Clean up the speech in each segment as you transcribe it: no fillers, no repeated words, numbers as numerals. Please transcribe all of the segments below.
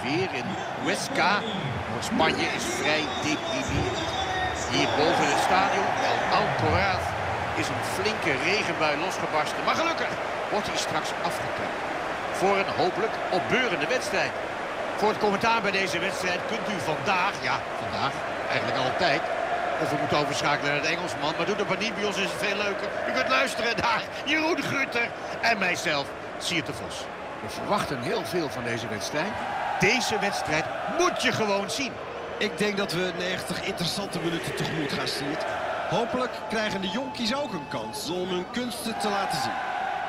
weer in Huesca. Spanje is vrij deprimerend. Hier boven het stadion, El Alcoraz, is een flinke regenbui losgebarsten. Maar gelukkig wordt hij straks afgekapt. Voor een hopelijk opbeurende wedstrijd. Voor het commentaar bij deze wedstrijd kunt u vandaag, eigenlijk altijd, of we moeten overschakelen naar de Engelsman, maar doe het maar niet, bij ons is het veel leuker. U kunt luisteren naar Jeroen Gruter en mijzelf, Siert de Vos. We verwachten heel veel van deze wedstrijd. Deze wedstrijd moet je gewoon zien. Ik denk dat we 90 interessante minuten tegemoet gaan, Siert. Hopelijk krijgen de jonkies ook een kans om hun kunsten te laten zien.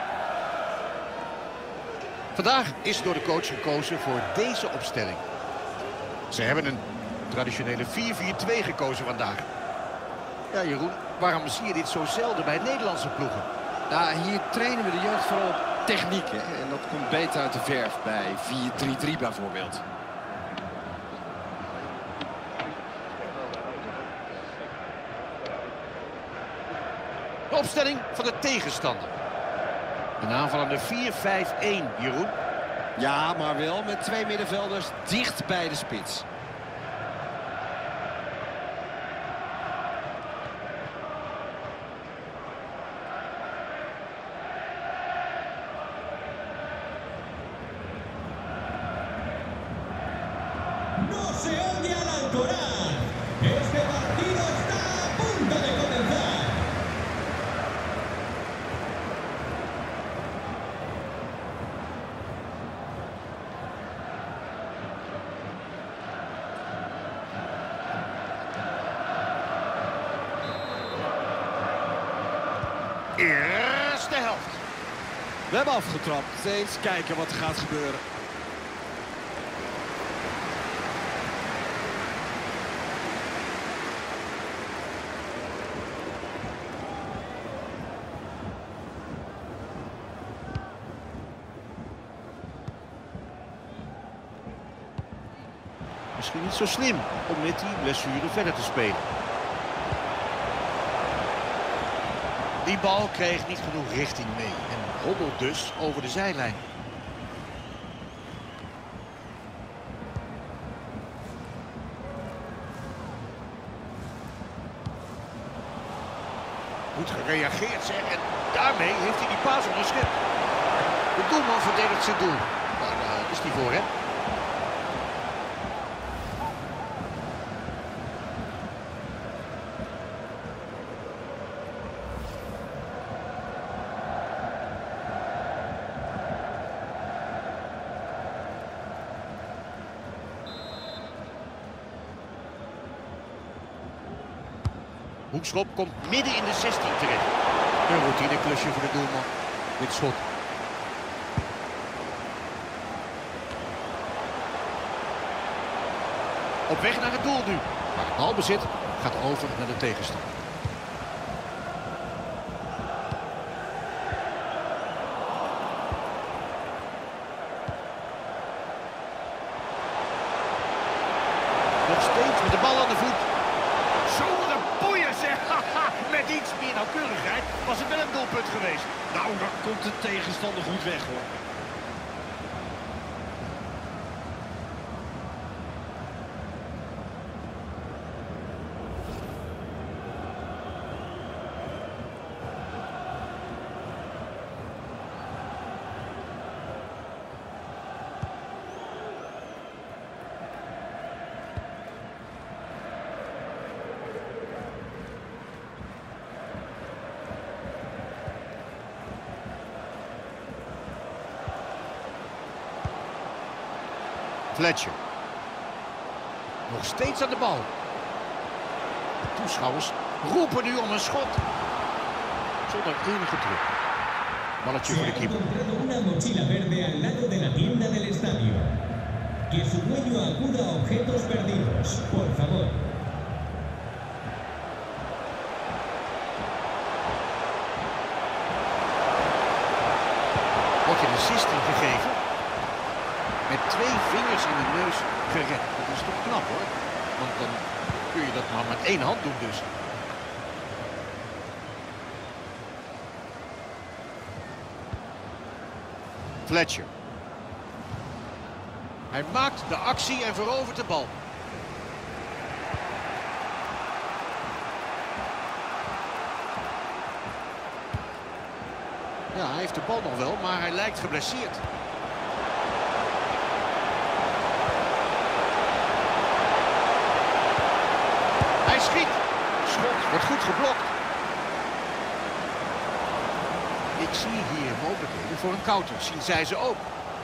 Vandaag is door de coach gekozen voor deze opstelling. Ze hebben een traditionele 4-4-2 gekozen vandaag. Ja, Jeroen, waarom zie je dit zo zelden bij Nederlandse ploegen? Nou, hier trainen we de jeugd vooral op techniek, hè? En dat komt beter uit de verf bij 4-3-3 bijvoorbeeld. De opstelling van de tegenstander. Een aanvallende 4-5-1, Jeroen. Ja, maar wel met twee middenvelders dicht bij de spits. No se oye al Alcoraz. Este partido está a punto de comenzar. Eerste helft. We hebben afgetrapt. Eens kijken wat er gaat gebeuren. Misschien niet zo slim om met die blessure verder te spelen. Die bal kreeg niet genoeg richting mee en hobbelt dus over de zijlijn. Goed gereageerd zeg en daarmee heeft hij die paas onderschept. De doelman verdedigt zijn doel. Nou, daar is hij voor hè. Hoekschop komt midden in de 16 terecht. Een routineklusje voor de doelman. Dit schot. Op weg naar het doel nu. Maar het balbezit gaat over naar de tegenstander. Nog steeds met de bal aan de voet. Zo'n boeien zeg. Met iets meer nauwkeurigheid was het wel een doelpunt geweest. Nou, dan komt de tegenstander goed weg, hoor. Fletcher. Nog steeds aan de bal. De toeschouwers roepen nu om een schot. Zonder enige druk. Balletje voor de keeper. Una mochila verde al lado de la tienda del estadio. Que su dueño acuda a objetos perdidos, por favor. Wordt in de 16 gegeven. Met 2 vingers in de neus gered. Dat is toch knap hoor. Want dan kun je dat maar met 1 hand doen dus. Fletcher. Hij maakt de actie en verovert de bal. Ja, hij heeft de bal nog wel, maar hij lijkt geblesseerd. Hij schiet. Schot wordt goed geblokt. Ik zie hier mogelijkheden voor een counter. Zien zij ze ook.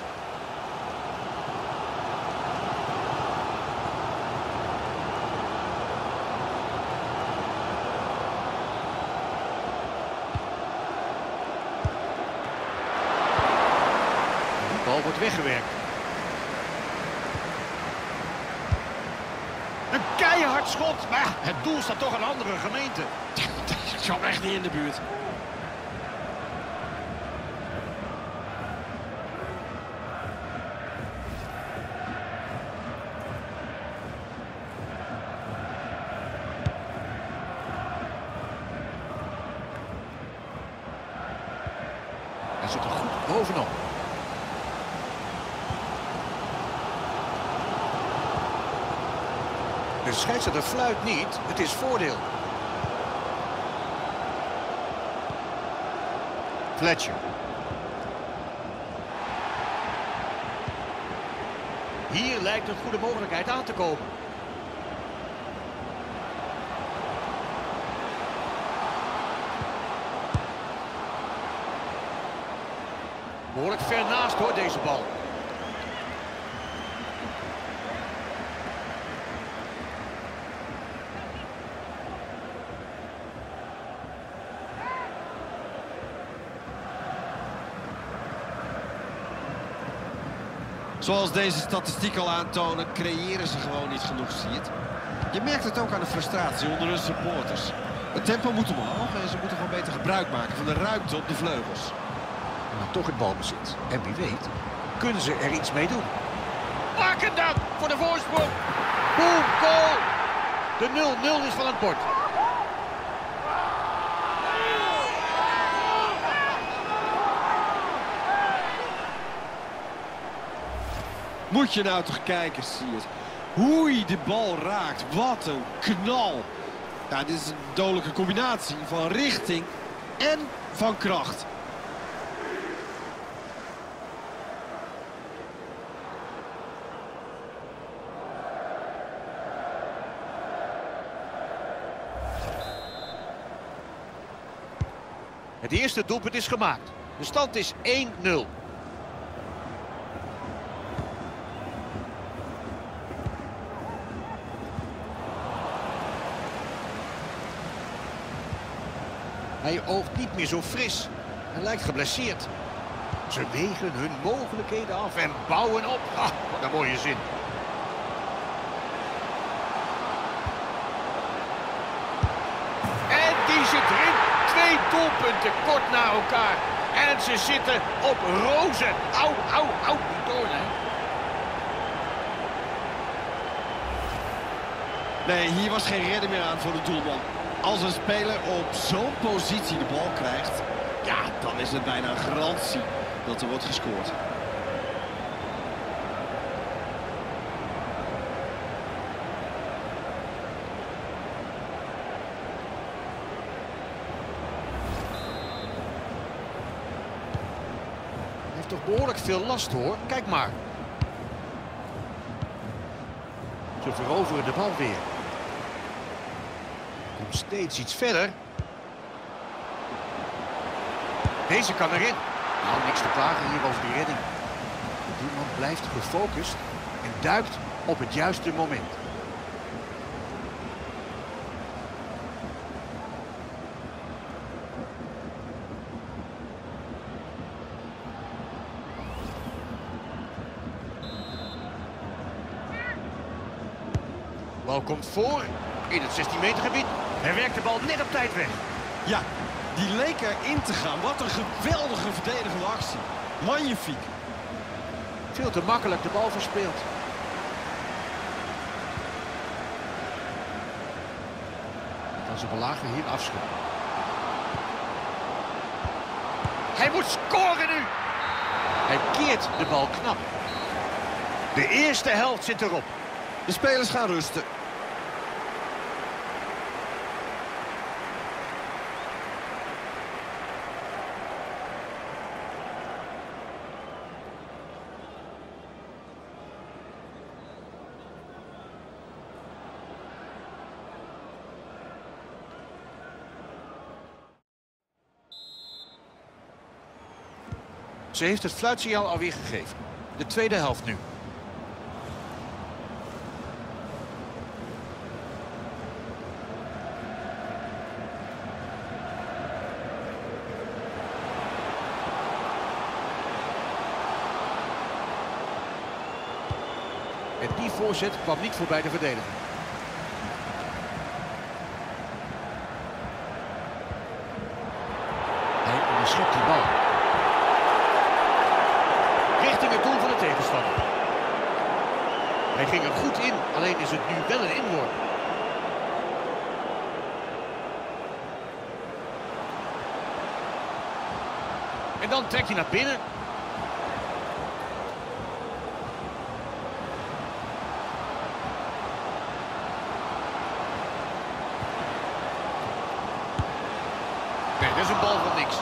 De bal wordt weggewerkt. Een keihard schot, maar het doel staat toch een andere gemeente. Ik kwam echt niet in de buurt. Hij zit er goed bovenop. De scheidsrechter fluit niet, het is voordeel. Fletcher. Hier lijkt een goede mogelijkheid aan te komen. Behoorlijk ver naast hoor, deze bal. Zoals deze statistieken al aantonen, creëren ze gewoon niet genoeg, zie je het. Je merkt het ook aan de frustratie onder hun supporters. Het tempo moet omhoog en ze moeten gewoon beter gebruik maken van de ruimte op de vleugels. Maar toch het balbezit. En wie weet, kunnen ze er iets mee doen. Maak het dan voor de voorsprong. Boom, goal. De 0-0 is van het bord. Moet je nou toch kijken, zie je het. Hoe hij de bal raakt. Wat een knal. Ja, dit is een dodelijke combinatie van richting en van kracht. Het eerste doelpunt is gemaakt. De stand is 1-0. Hij oogt niet meer zo fris. Hij lijkt geblesseerd. Ze wegen hun mogelijkheden af en bouwen op. Ah, wat een mooie zin. En die zit erin. 2 doelpunten kort na elkaar. En ze zitten op rozen. Au, au, au. Niet door, hè? Nee, hier was geen redder meer aan voor de doelman. Als een speler op zo'n positie de bal krijgt, ja, dan is het bijna een garantie dat er wordt gescoord. Hij heeft toch behoorlijk veel last, hoor. Kijk maar. Ze veroveren de bal weer. Komt steeds iets verder. Deze kan erin. Nou, niks te klagen hier over die redding. De doelman blijft gefocust en duikt op het juiste moment. Bal komt voor in het 16 meter gebied. Hij werkt de bal net op tijd weg. Ja, die leek erin te gaan. Wat een geweldige verdedigende actie. Magnifiek. Veel te makkelijk de bal verspeeld. Kan zijn belager hier afschieten. Hij moet scoren nu. Hij keert de bal knap. De eerste helft zit erop. De spelers gaan rusten. Ze heeft het fluitsignaal alweer gegeven. De tweede helft nu. En die voorzet kwam niet voorbij de verdediger. Hij onderschept die bal. Richting het doel van de tegenstander. Hij ging er goed in, alleen is het nu wel een inworp. En dan trekt hij naar binnen. Nee, dat is een bal van niks.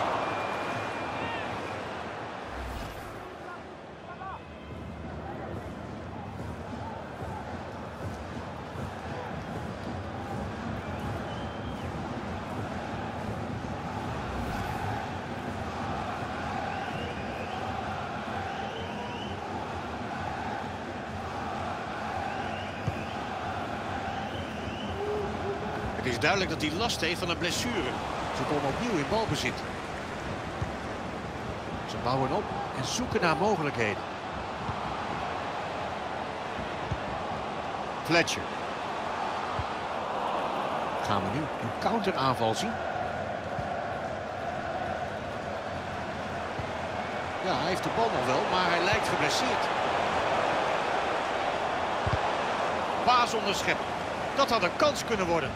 Het is duidelijk dat hij last heeft van een blessure. Ze komen opnieuw in balbezit. Ze bouwen op en zoeken naar mogelijkheden. Fletcher. Gaan we nu een counteraanval zien? Ja, hij heeft de bal nog wel, maar hij lijkt geblesseerd. Baas onderscheppen. Dat had een kans kunnen worden.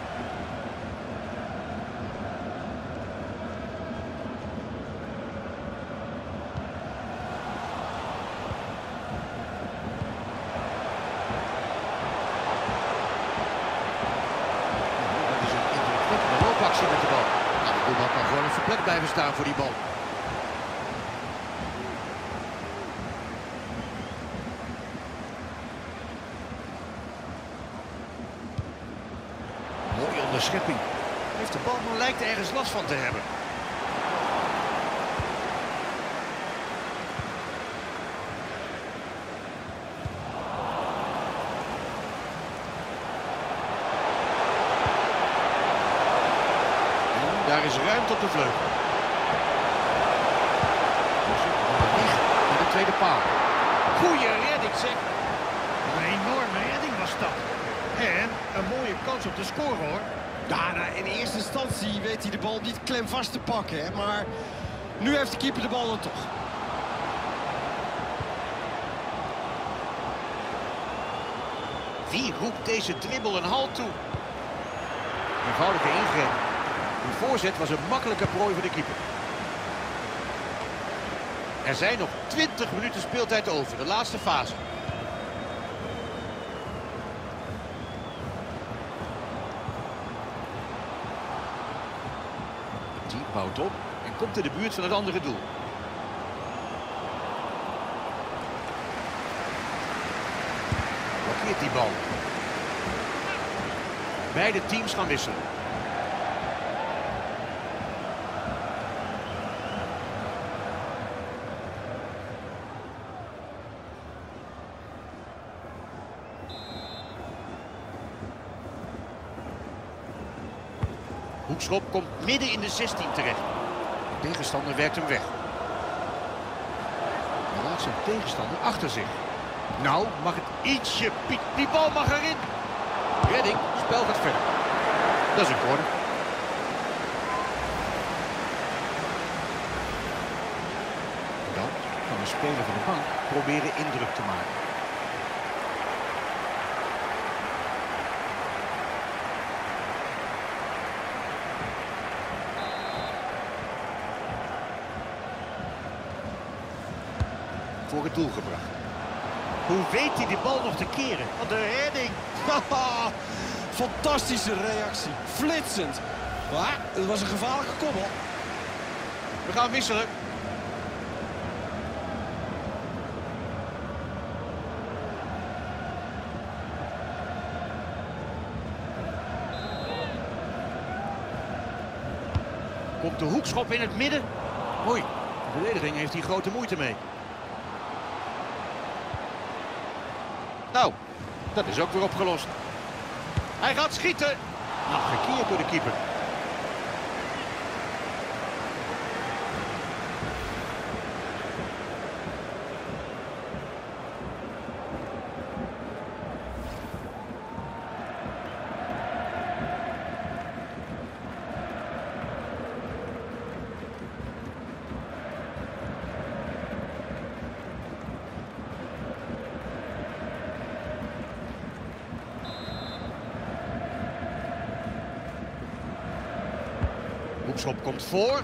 Met de bal. Nou, de doelman kan gewoon even plek blijven staan voor die bal. Mooie onderschepping. Heeft de bal, maar lijkt ergens last van te hebben. Daar is ruimte op de vleugel. Naar de tweede paal. Goeie redding, zeg. Een enorme redding was dat. En een mooie kans op de score, hoor. Ja, nou, in eerste instantie weet hij de bal niet klem vast te pakken. Hè? Maar nu heeft de keeper de bal dan toch. Wie roept deze dribbel een halt toe? Eenvoudige ingreep. De voorzet was een makkelijke prooi voor de keeper. Er zijn nog 20 minuten speeltijd over, de laatste fase. Het team bouwt op en komt in de buurt van het andere doel. Blokkeert die bal. Beide teams gaan wisselen. Hoekschop komt midden in de 16 terecht. De tegenstander werkt hem weg. Hij laat zijn tegenstander achter zich. Nou, mag het ietsje piek. Die bal mag erin. Redding, spel gaat verder. Dat is een corner. Dan kan de speler van de bank proberen indruk te maken. Voor het doel gebracht. Hoe weet hij die bal nog te keren? Wat een redding. Haha, fantastische reactie. Flitsend. Maar het was een gevaarlijke koppel. We gaan wisselen. Komt de hoekschop in het midden. Oei, de verdediging heeft hier grote moeite mee. Nou, dat is ook weer opgelost. Hij gaat schieten. Nou, gekeerd door de keeper. Hoekschop komt voor.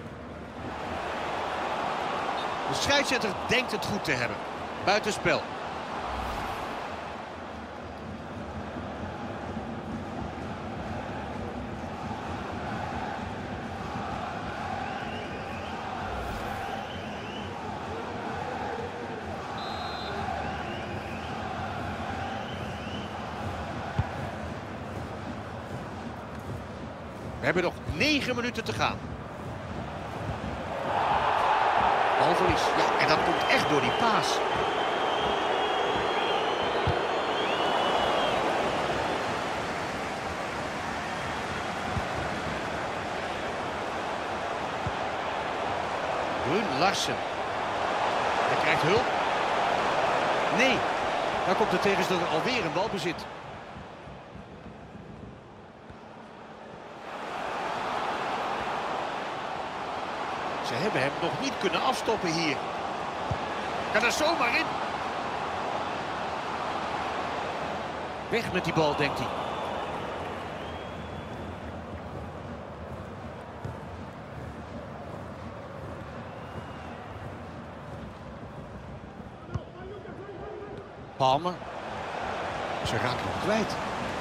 De scheidsrechter denkt het goed te hebben. Buitenspel. We hebben nog 9 minuten te gaan. Balverlies. Ja, en dat komt echt door die paas. Brun Larsen. Hij krijgt hulp. Nee. Dan komt de tegenstander alweer een balbezit. Ze hebben hem nog niet kunnen afstoppen hier. Kan er zomaar in. Weg met die bal, denkt hij. Palmer. Ze raakt hem kwijt.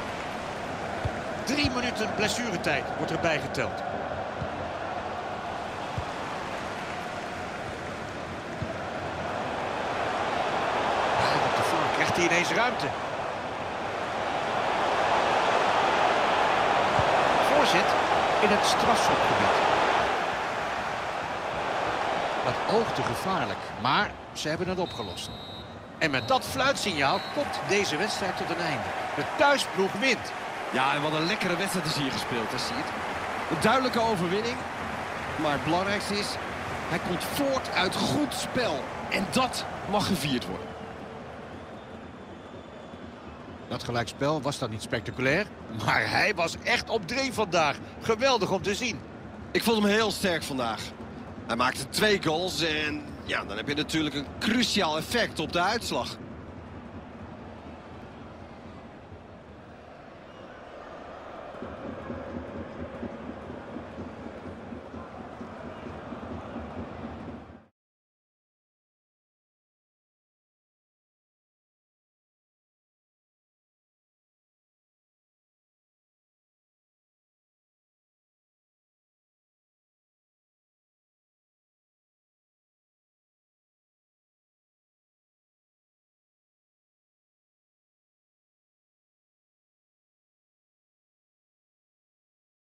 3 minuten blessuretijd wordt erbij geteld. Krijgt hij ineens ruimte. Voorzet in het strafschopgebied. Dat oogde gevaarlijk, maar ze hebben het opgelost. En met dat fluitsignaal komt deze wedstrijd tot een einde. De thuisploeg wint. Ja, en wat een lekkere wedstrijd is hier gespeeld, dat zie je het. Een duidelijke overwinning. Maar het belangrijkste is, hij komt voort uit goed spel. En dat mag gevierd worden. Dat gelijkspel was dan niet spectaculair, maar hij was echt op dreef vandaag. Geweldig om te zien. Ik vond hem heel sterk vandaag. Hij maakte 2 goals en ja, dan heb je natuurlijk een cruciaal effect op de uitslag.